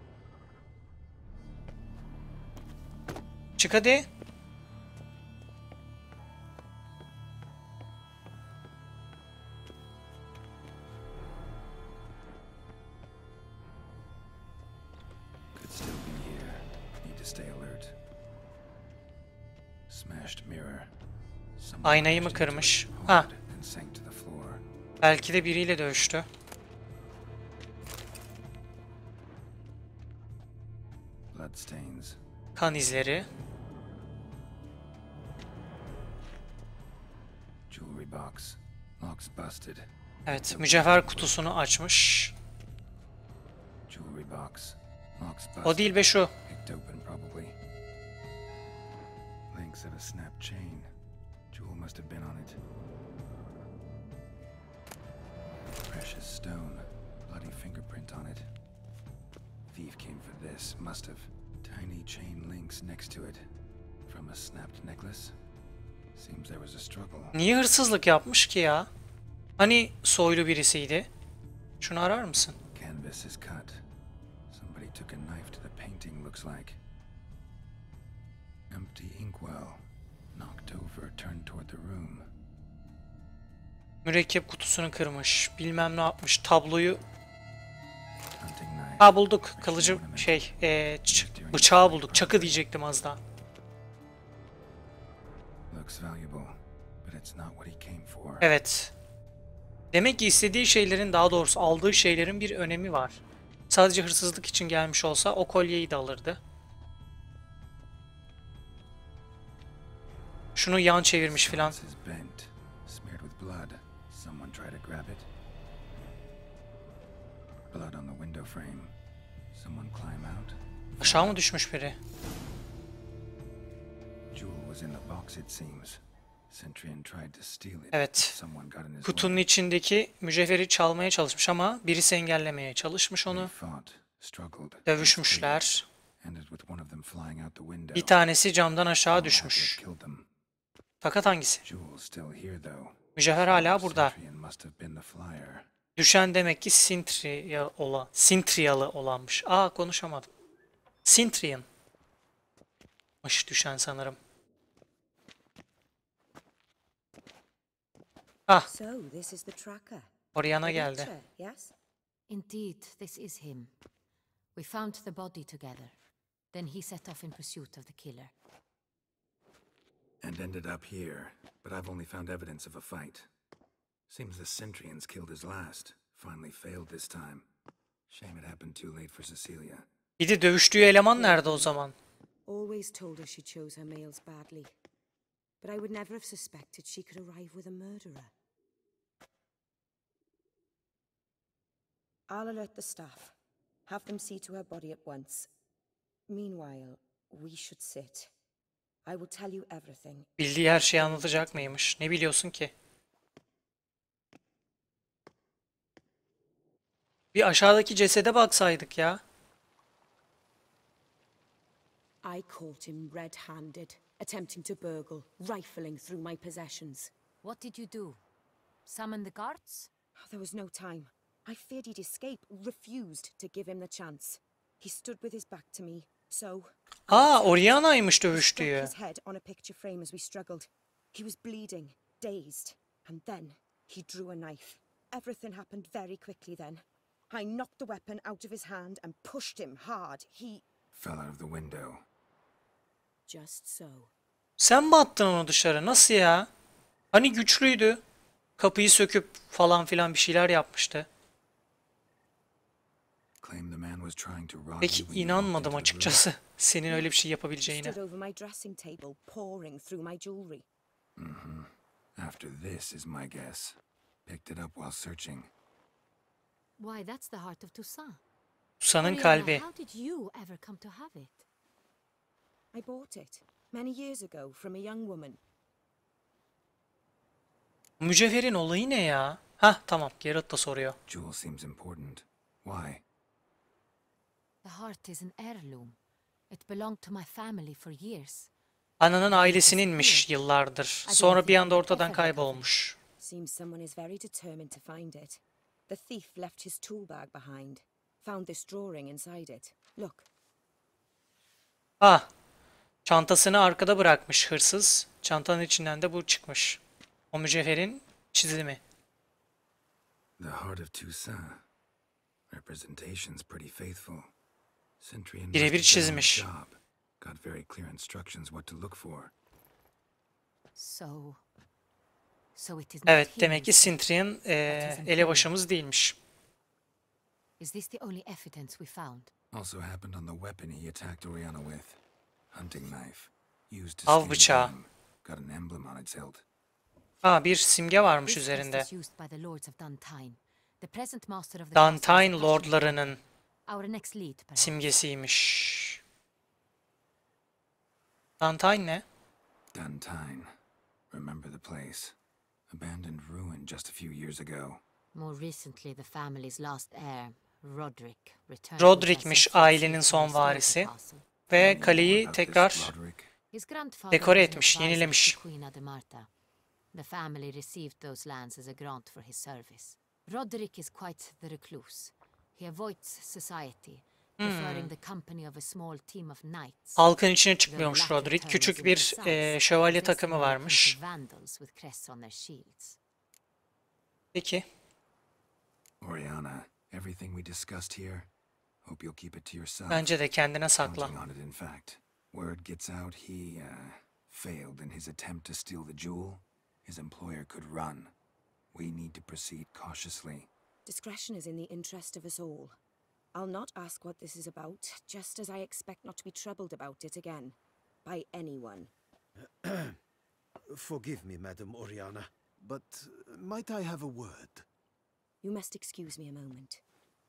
Çık hadi. Could still be here. Need to stay alert. Smashed mirror. Someone Aynayı mı crashed into kırmış? it Ha. hard and sank to the floor. Belki de biriyle dövüştü. Bloodstains. Kan izleri. Jewelry box. Lock's busted. Evet, mücevher kutusunu açmış. Jewelry box. Lock's busted. O değil be şu. Picked open probably. Links of a snap chain. Jewel must have been on it. Precious stone. Bloody fingerprint on it. Thief came for this. Must have. Tiny chain links next to it. From a snapped necklace. Seems there was a struggle. Niye hırsızlık yapmış ki ya? Hani soylu birisiydi. Şunu arar mısın? Canvas is cut. Somebody took a knife to the painting, looks like. Empty inkwell. Knocked over, turned toward the room. Mürekkep kutusunu kırmış. Bilmem ne yapmış. Tabloyu... Hunting knife. Ha bulduk. Kılıcı bıçağı bulduk. Çakı diyecektim az daha. Looks valuable, but it's not what he came for. Evet. Demek ki istediği şeylerin, daha doğrusu aldığı şeylerin bir önemi var. Sadece hırsızlık için gelmiş olsa o kolyeyi de alırdı. Şunu yan çevirmiş filan. This is bent, smeared with blood. Someone try to grab it. Blood on the window frame. Someone climb out. Aşağı mı düşmüş biri? Jewel was in the box, it seems. Centurion tried to steal it. Evet. Someone got in his Kutunun way. içindeki mücevheri çalmaya çalışmış ama birisi engellemeye çalışmış They onu. fought, struggled. Dövüşmüşler. Ended with one of them flying out the window. Bir tanesi camdan aşağı Someone düşmüş. had killed them. Fakat hangisi? Jewel's still here though. Mücevher hala burada. Centurion must have been the flyer. Düşen demek ki Sintriyalı olanmış. Aa konuşamadım. Sintrian. Düşen sanırım. Ah, So, this is the tracker. Oriana The geldi. Witcher, yes? Indeed, this is him. We found the body together. Then he set off in pursuit of the killer. And ended up here, but I've only found evidence of a fight. Seems the Centurions killed his last. Finally failed this time. Shame it happened too late for Cecilia. Bir de dövüştüğü eleman nerede o zaman? Always told her she chose her males badly. But I would never have suspected she could arrive with a murderer. I'll alert the staff. Have them see to her body at once. Meanwhile, we should sit. I will tell you everything. Bildiği her şeyi anlatacak mıymış? Ne biliyorsun ki? Bir aşağıdaki cesede baksaydık ya. I caught him red-handed, attempting to burgle, rifling through my possessions. What did you do? Summon the guards? There was no time. I feared he'd escape, refused to give him the chance. He stood with his back to me, so... Aa, Oriana'ymış I struck dövüştüğü. his head on a picture frame as we struggled. He was bleeding, dazed, and then he drew a knife. Everything happened very quickly then. I knocked the weapon out of his hand and pushed him hard. He... Fell out of the window. Just so. Sen mi attın onu dışarı? Nasıl ya? Hani güçlüydü. Kapıyı söküp falan filan bir şeyler yapmıştı. Claimed the man was trying to rob Peki you when you walked inanmadım into the room. açıkçası. Senin öyle bir şey He yapabileceğine. stood over my dressing table, pouring through my jewelry. After this is my guess. Picked it up while searching. Why, that's the heart of Toussaint. Susa'nın Oriana, kalbi. how did you ever come to have it? I bought it many years ago from a young woman. Mücevherin olayı ne ya? Hah tamam, Geralt da soruyor. Jewel seems important. Why? The heart is an heirloom. It belonged to my family for years. Ananın ailesininmiş yıllardır. Sonra bir anda ortadan kaybolmuş. Seems someone is very determined to find it. The thief left his tool bag behind. Found this drawing inside it. Look. Ah, çantasını arkada bırakmış hırsız. Çantanın içinden de bu çıkmış. O mücevherin çizimi. The Heart of Toussaint. Representation's pretty faithful. Centurion Birebir must have done his çizmiş. job. Got very clear instructions what to look for. So it is not Evet, him demek ki instead. Centurion elebaşımız değilmiş. Is this the only evidence we found? Also happened on the weapon he attacked Oriana with. Hunting knife. Used to Av steal bıçağı. game. Got an emblem on its hilt. Aa, bir simge varmış This üzerinde. crest is used by the lords of Duntine. The present master of the castle is Duntine Ashton, lordlarının our next lead, perhaps. simgesiymiş. Duntine ne? Duntine. Remember the place. Abandoned ruin just a few years ago. More recently, the family's last heir, Roderick, returned. Roderick'miş with assets ailenin and son restored the varisi. castle. Ve kaleyi About this tekrar Roderick. His grandfather dekore was an etmiş, advisor yenilemiş. to Queen Ademarta. The family received those lands as a grant for his service. Roderick is quite the recluse. He avoids society, preferring the company of a small team of knights. Halkın içine The çıkmıyormuş latter Roderick. turns Küçük into bir thugs, şövalye dressing takımı like varmış. little vandals with crests on their shields. Peki. Oriana, everything we discussed here, hope you'll keep it to yourself. Bence de kendine sakla. Counting on it, in fact. Word gets out he, failed in his attempt to steal the jewel. His employer could run. We need to proceed cautiously. Discretion is in the interest of us all. I'll not ask what this is about, just as I expect not to be troubled about it again. By anyone. Forgive me, Madam Oriana, but might I have a word? You must excuse me a moment.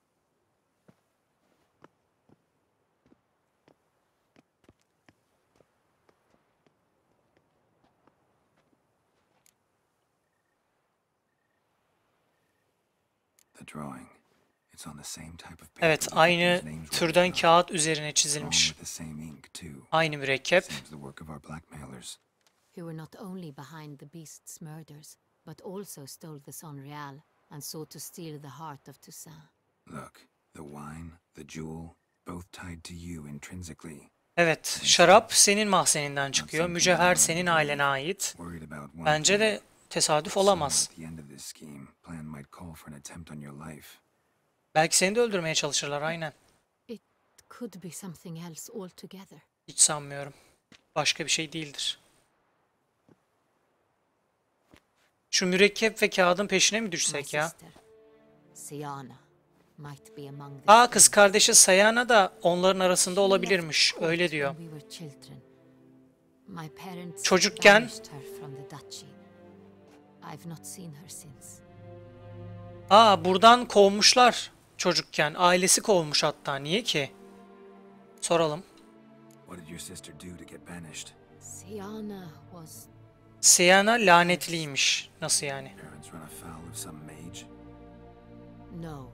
The drawing. It's on the same type of paper. Evet, the aynı victims' names were türden written on. kağıt üzerine Drawn çizilmiş. with the same ink, too. Aynı mürekkep. Seems the work of our blackmailers. Who were not only behind the beast's murders, but also stole the Son Real and sought to steal the heart of Toussaint. Look, the wine, the jewel, both tied to you intrinsically. Evet, şarap senin mahzeninden çıkıyor. Mücevher senin ailene ait. Worried about one Bence thing. de tesadüf Someone olamaz. at the end of this scheme, plan might call for an attempt on your life. Belki seni de öldürmeye çalışırlar, aynen. It could be something else altogether. Hiç sanmıyorum. Başka bir şey değildir. Şu mürekkep ve kağıdın peşine mi My düşsek ya? sister, Siana, might be among the Aa, kız kardeşi Sayana da onların arasında olabilirmiş. Öyle diyor. When we were children. My parents Çocukken- banished her from the duchy. I've not seen her since. Aa, buradan kovmuşlar çocukken. Ailesi kovmuş hatta. Niye ki? Soralım. What did your sister do to get banished? Siana was Siana lanetliymiş. Nasıl yani? Parents run afoul of some mage? no.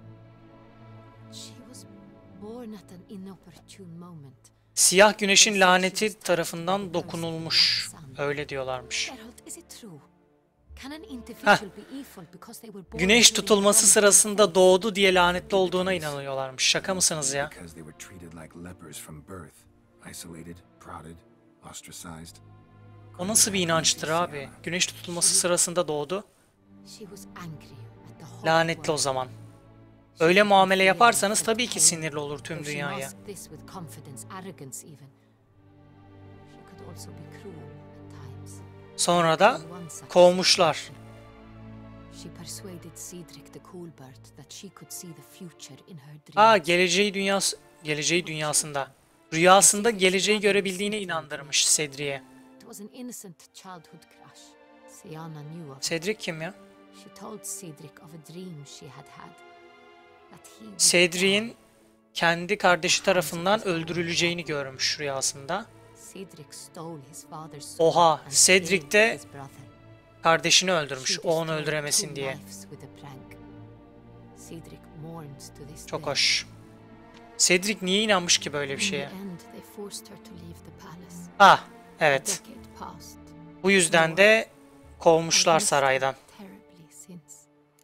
She was born at an inopportune moment. Siyah güneşin laneti tarafından dokunulmuş. Öyle diyorlarmış. Geralt, is it true? Can an individual be evil because they were born Güneş during tutulması one sırasında doğdu diye lanetli olduğuna inanıyorlarmış. Şaka mısınız ya? Because they were treated like lepers from birth. Isolated, prodded, ostracized. O nasıl bir inançtır abi? Güneş tutulması sırasında doğdu. She was angry at the whole Lanetli o world. zaman. Öyle muamele yaparsanız tabii ki sinirli olur tüm Though she dünyaya. masked this with confidence, arrogance even. She could also be cruel at times. Sonra da In one such kovmuşlar. situation, she persuaded Cedric the Coolbird that she could see the future in her dreams. Aa, geleceği dünyasında. Rüyasında geleceği görebildiğine inandırmış Cedric'e. It was an innocent childhood crush. Siana knew of it. Cedric kim ya? She told Cedric of a dream she had had. That he would Cedric'in die. kendi kardeşi tarafından öldürüleceğini görmüş rüyasında. Cedric stole his father's sword Oha, and Cedric killed de his brother. kardeşini öldürmüş. She O onu destroyed öldüremesin two diye. lives with a prank. Cedric mourns to this Çok day. hoş. Cedric niye inanmış ki böyle bir In the şeye? end, they forced her to leave the palace. Ah, A evet. decade passed. Bu yüzden de kovmuşlar saraydan. Terribly since.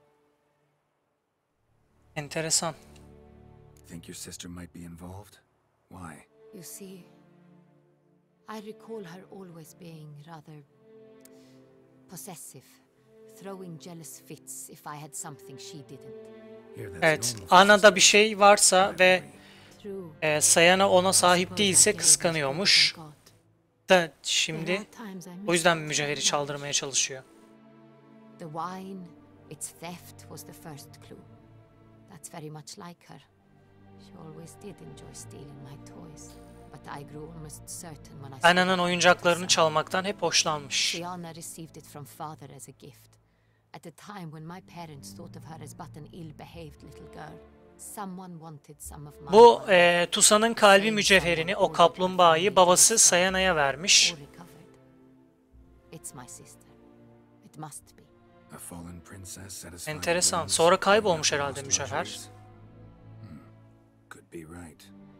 Enteresan. Think your sister might be involved? Why? You see, I recall her always being rather possessive, throwing jealous fits if I had something she didn't. Here, that's Evet, normal for Anna'da bir sisters. şey varsa ve True. Sayana ona sahip Suppose I değilse gave it kıskanıyormuş. what I got. Da There şimdi are times I o miss yüzden what I mücevheri got. çaldırmaya çalışıyor. The wine, its theft was the first clue. That's very much like her. She always did enjoy stealing my toys. But I grew almost certain when I saw Anna'nın her oyuncaklarını son. çalmaktan hep hoşlanmış. Sienna received it from father as a gift. At a time when my parents thought of her as but an ill-behaved little girl. Someone wanted some of my Bu wine. Tusa'nın kalbi mücevherini, o kaplumbağayı babası Sayana'ya vermiş. Or recovered. It's my sister. It must be. A fallen princess satisfying Enteresan. whims, Sonra kaybolmuş bringing up herhalde lost mücevher. luxuries. Could be right.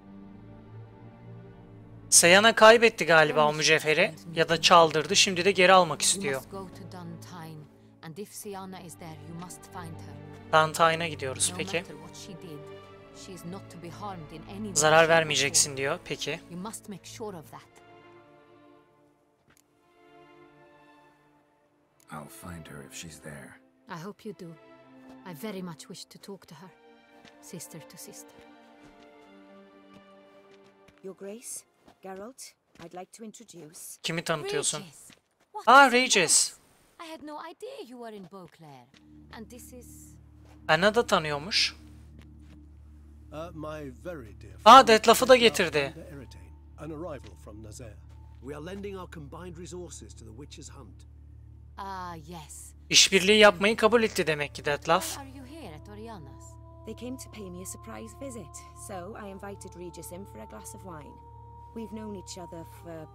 Sayana kaybetti galiba o mücevheri ya da çaldırdı. Şimdi de geri almak You istiyor. must go to Duntine, and if Sienna is there, you must find her. Dantain'a gidiyoruz No peki. matter what she did, she is not to be harmed in any way Zarar shape or vermeyeceksin form. diyor. Peki. You must make sure of that. I'll find her if she's there. I hope you do. I very much wish to talk to her. Sister to sister. Your Grace, Geralt, I'd like to introduce... Kimi tanıtıyorsun? Regis! What Ah, is it Regis. about? I had no idea you were in Beauclair. And this is... Anna da tanıyormuş. My very dear Aa, Detlef'ı da getirdi. Commander Eritane, an arrival from Nazaire. We are lending our combined resources to the Witch's Hunt. Ah, yes. İşbirliği yapmayı kabul etti demek ki Detlef. Why are you here at Oriana's? They came to pay me a surprise visit, so I invited Regis in for a glass of wine. We've known each other for...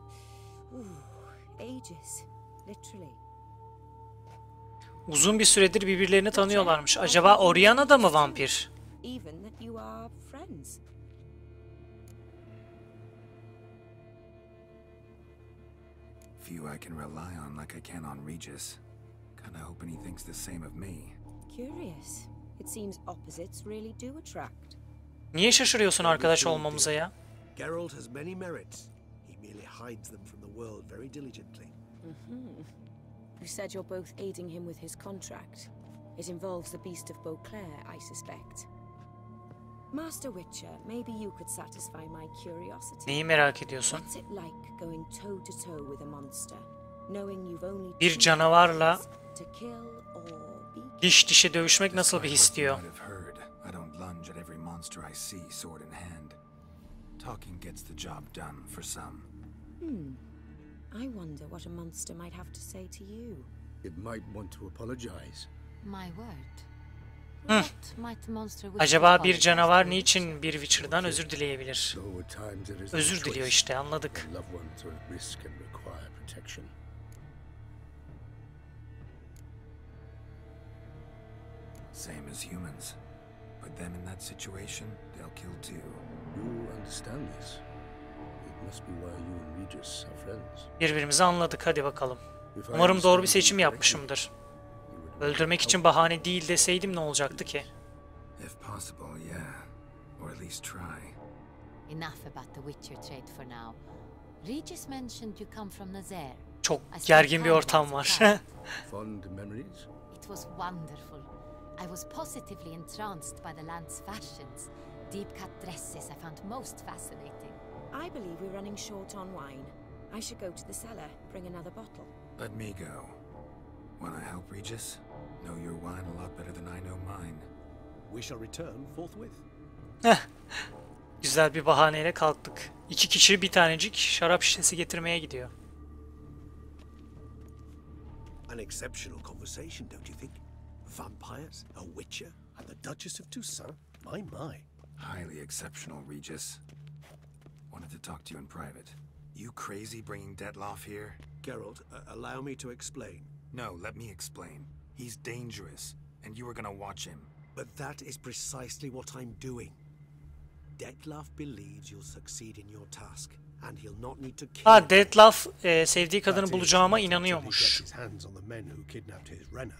ages, literally. Uzun bir süredir birbirlerini tanıyorlarmış. Acaba Oriana da mı vampir? Even that you are friends. Few I can rely on like I can on Regis. Kinda hoping he thinks the same of me. Curious. It seems opposites really do attract. Niye şaşırıyorsun arkadaş olmamıza ya? Geralt has many merits. He merely hides them from the world very diligently. You said you're both aiding him with his contract. It involves the Beast of Beauclair, I suspect. Master Witcher, maybe you could satisfy my curiosity. Neyi merak ediyorsun? What's it like going toe to toe with a monster, knowing you've only Bir canavarla to kill or be diş dişe dövüşmek nasıl bir his diyor. Might have heard. I don't lunge at every monster I see, sword in hand. Talking gets the job done for some. I wonder what a monster might have to say to you. It might want to apologize. My word. What might the monster wish to Acaba bir apologize canavar for? niçin bir Witcher'dan özür dileyebilir? So at times there is no Özür diliyor choice. işte, anladık. Loved ones are at risk and require protection. Same as humans. Put them in that situation, they'll kill too. You understand this. It must be why you and Regis are friends. Birbirimizi anladık, hadi bakalım. If I Umarım doğru bir understand seçim you yapmışımdır. correctly, you would Öldürmek için bahane değil deseydim ne olacaktı ki? If possible, yeah. Or at least try. Enough about the Witcher trade for now. Regis mentioned you come from Nazaire. Çok I spent gergin bir time ortam there var. as a child. Fond memories? It was wonderful. I was positively entranced by the land's fashions. Deep-cut dresses I found most fascinating. I believe we're running short on wine. I should go to the cellar, bring another bottle. Let me go. Wanna help, Regis? Know your wine a lot better than I know mine. We shall return forthwith. Güzel bir bahaneyle kalktık. 2 kişi bir tanecik şarap şişesi getirmeye gidiyor. An exceptional conversation, don't you think? Vampires, a Witcher, And the Duchess of Toussaint? My. Highly exceptional, Regis. Wanted to talk to you in private. You crazy bringing Detloff here? Geralt, allow me to explain. No, let me explain. He's dangerous, and you were gonna watch him. But that is precisely what I'm doing. Detlef believes you'll succeed in your task. and he'll not need to kill Ha, Dettlaff sevdiği kadını bulacağıma inanıyormuş. His hands on the men who kidnapped his Rena.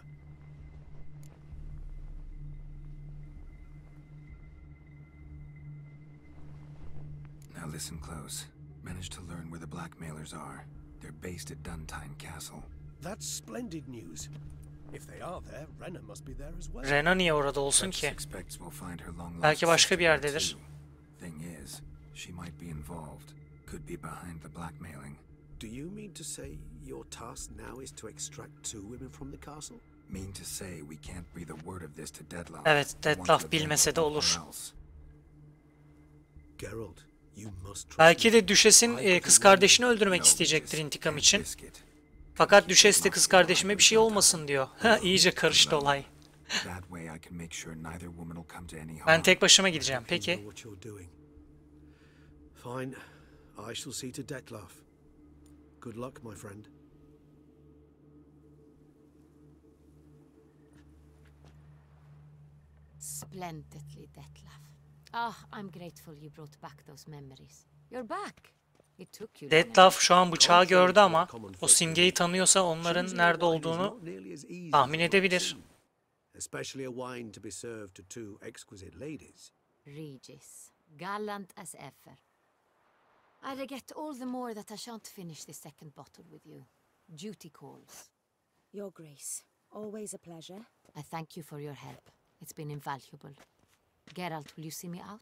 Now listen close. Managed to learn where the blackmailers are. They're based at Duntine Castle. That's splendid news. If they are there, Rena must be there as well. Rena niye orada olsun ki? Expects we'll find her long Belki başka bir yerdedir. Thing is, she might be involved. Could be behind the blackmailing. Do you mean to say your task now is to extract 2 women from the castle? Mean to say we can't breathe a word of this to Dettlaff. Evet, Dettlaff bilmese de olur. Geralt, you must trust Belki de Düşes'in kız kardeşini öldürmek isteyecektir intikam için. Fakat Düşes de kız kardeşime bir şey olmasın diyor. Ha, iyice karıştı olay. Ben tek başıma gideceğim. Peki. Fine. I shall see to Dettlaff. Good luck, my friend. Splendidly, Dettlaff. Ah, I'm grateful you brought back those memories. You're back. It took you. Dettlaff şu an bıçağı gördü ama o simgeyi tanıyorsa onların nerede olduğunu tahmin edebilir. Especially a wine to be served to 2 exquisite ladies. Regis, gallant as ever. I regret all the more that I shan't finish the second bottle with you. Duty calls. Your Grace, always a pleasure. I thank you for your help. It's been invaluable. Geralt, will you see me out?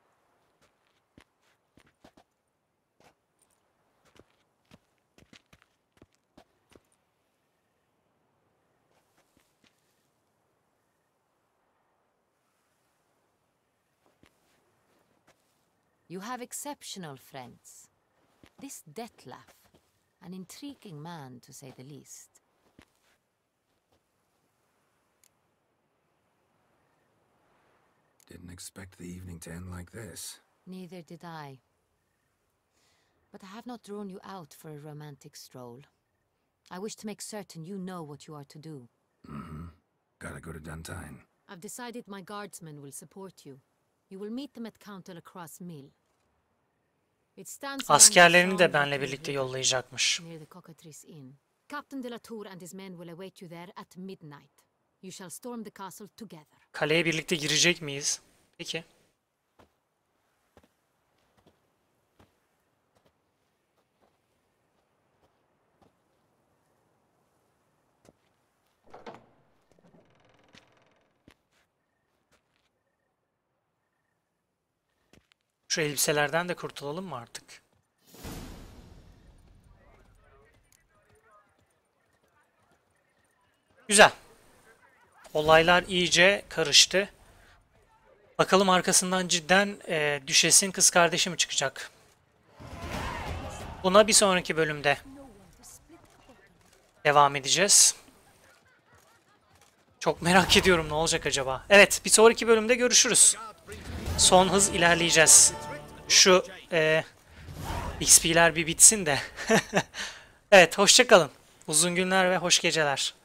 You have exceptional friends. This Dettlaff, an intriguing man to say the least. Didn't expect the evening to end like this. Neither did I. But I have not drawn you out for a romantic stroll. I wish to make certain you know what you are to do. Gotta go to Duntine. I've decided my guardsmen will support you. You will meet them at Count Delacroix' mill. It stands Askerlerini de benle birlikte yollayacakmış. near the Cockatrice Inn. Captain de la Tour and his men will await you there at midnight. You shall storm the castle together. Kaleye birlikte girecek miyiz? Peki. Şu elbiselerden de kurtulalım mı artık? Güzel. Olaylar iyice karıştı. Bakalım arkasından cidden Düşes'in kız kardeşi mi çıkacak? Buna bir sonraki bölümde devam edeceğiz. Çok merak ediyorum ne olacak acaba. Evet, bir sonraki bölümde görüşürüz. Son hız ilerleyeceğiz. Şu XP'ler bir bitsin de. Evet, hoşça kalın. Uzun günler ve hoş geceler.